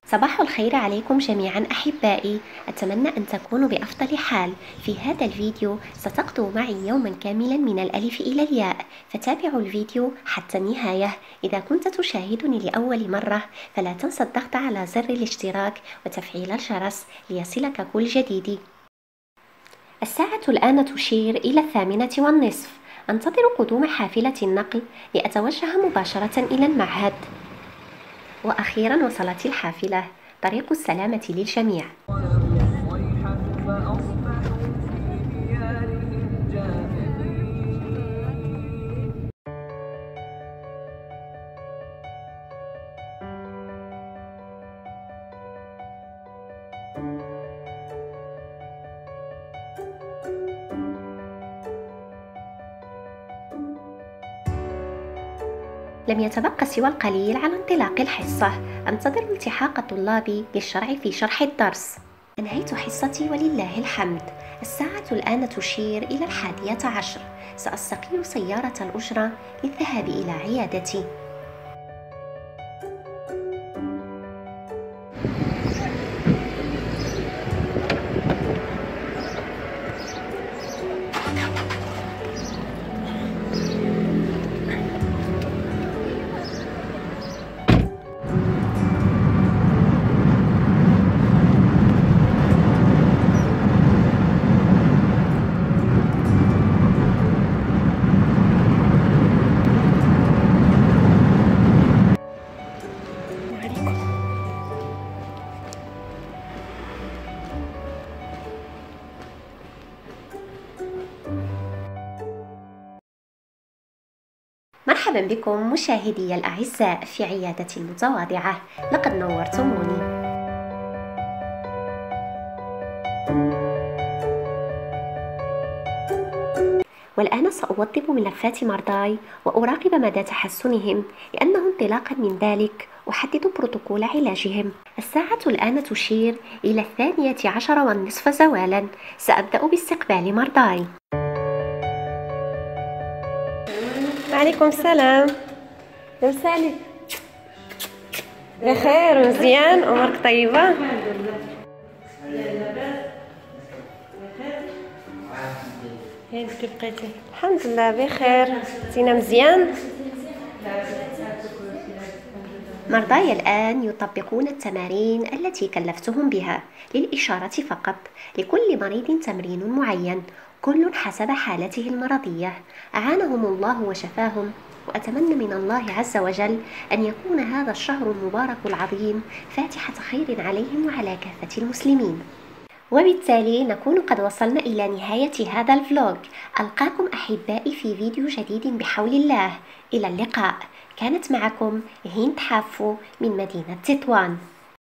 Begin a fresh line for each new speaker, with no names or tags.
صباح الخير عليكم جميعا أحبائي، أتمنى أن تكونوا بأفضل حال. في هذا الفيديو ستقضوا معي يوما كاملا من الألف إلى الياء، فتابعوا الفيديو حتى النهاية. إذا كنت تشاهدني لأول مرة فلا تنسى الضغط على زر الاشتراك وتفعيل الجرس ليصلك كل جديد. الساعة الآن تشير إلى 8:30. أنتظر قدوم حافلة النقل لأتوجه مباشرة إلى المعهد. وأخيرا وصلت الحافلة. طريق السلامة للجميع. لم يتبقى سوى القليل على انطلاق الحصة. أنتظر التحاق طلابي للشرع في شرح الدرس. أنهيت حصتي ولله الحمد. الساعة الآن تشير إلى 11:00. سأستقيل سيارة الأجرة للذهاب إلى عيادتي. مرحبا بكم مشاهدي الأعزاء في عيادتي المتواضعة، لقد نورتموني. والآن سأوضب ملفات مرضاي وأراقب مدى تحسنهم، لأنه انطلاقا من ذلك أحدد بروتوكول علاجهم. الساعة الآن تشير إلى 12:30 زوالا. سأبدأ باستقبال مرضاي. وعليكم السلام. لاباس عليك؟ بخير مزيان؟ أمورك طيبة؟ كيف بقيتي؟ الحمد لله بخير. زينة مزيان؟ مرضاي الآن يطبقون التمارين التي كلفتهم بها للإشارة فقط. لكل مريض تمرين معين، كل حسب حالته المرضية. أعانهم الله وشفاهم، وأتمنى من الله عز وجل أن يكون هذا الشهر المبارك العظيم فاتحة خير عليهم وعلى كافة المسلمين. وبالتالي نكون قد وصلنا إلى نهاية هذا الفلوج. ألقاكم أحبائي في فيديو جديد بحول الله. إلى اللقاء. كانت معكم هند حافو من مدينة تطوان.